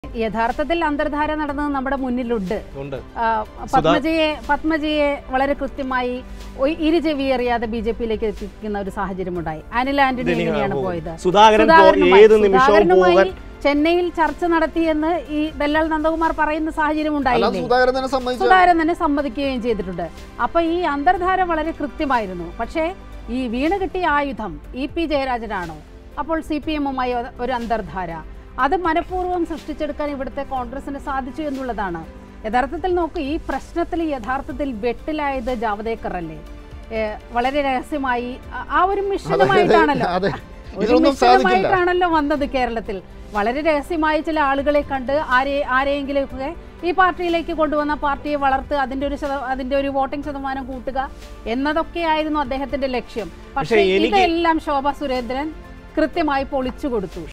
യഥാർത്ഥത്തിൽ അന്തർധാര നടന്നത് നമ്മുടെ മുന്നിലുണ്ട്. പത്മജിയെ വളരെ കൃത്യമായി ഇരുചെവി അറിയാതെ ബിജെപിയിലേക്ക് എത്തിക്കുന്ന ഒരു സാഹചര്യം ഉണ്ടായി. അനിൽ ആന്റണി എങ്ങനെയാണ് പോയത്? സുധാകരനുമായി ചെന്നൈയിൽ ചർച്ച നടത്തിയെന്ന് ഈ ദല്ലാൽ നന്ദകുമാർ പറയുന്ന സാഹചര്യം ഉണ്ടായില്ലേ? സുധാകരൻ തന്നെ സമ്മതിക്കുകയും ചെയ്തിട്ടുണ്ട്. അപ്പൊ ഈ അന്തർധാര വളരെ കൃത്യമായിരുന്നു. പക്ഷേ ഈ വീണ് കിട്ടിയ ആയുധം EP ജയരാജനാണോ? അപ്പോൾ CPM-ഉമായി ഒരു അന്തർധാര അത് മനഃപൂർവ്വം സൃഷ്ടിച്ചെടുക്കാൻ ഇവിടുത്തെ കോൺഗ്രസിന് സാധിച്ചു എന്നുള്ളതാണ്. യഥാർത്ഥത്തിൽ നോക്കൂ, ഈ പ്രശ്നത്തിൽ യഥാർത്ഥത്തിൽ വെട്ടിലായത് ജാവദേക്കർ അല്ലേ? വളരെ രഹസ്യമായി ആ ഒരു മിഷനുമായിട്ടാണല്ലോ വന്നത് കേരളത്തിൽ. വളരെ രഹസ്യമായി ചില ആളുകളെ കണ്ട് ആരെയെങ്കിലുമൊക്കെ ഈ പാർട്ടിയിലേക്ക് കൊണ്ടുവന്ന പാർട്ടിയെ വളർത്തുക, അതിന്റെ ഒരു വോട്ടിംഗ് ശതമാനം കൂട്ടുക എന്നതൊക്കെയായിരുന്നു അദ്ദേഹത്തിന്റെ ലക്ഷ്യം. പക്ഷേ ഇതെല്ലാം ശോഭാ സുരേന്ദ്രൻ കൃത്യമായി പൊളിച്ചു കൊടുത്തു.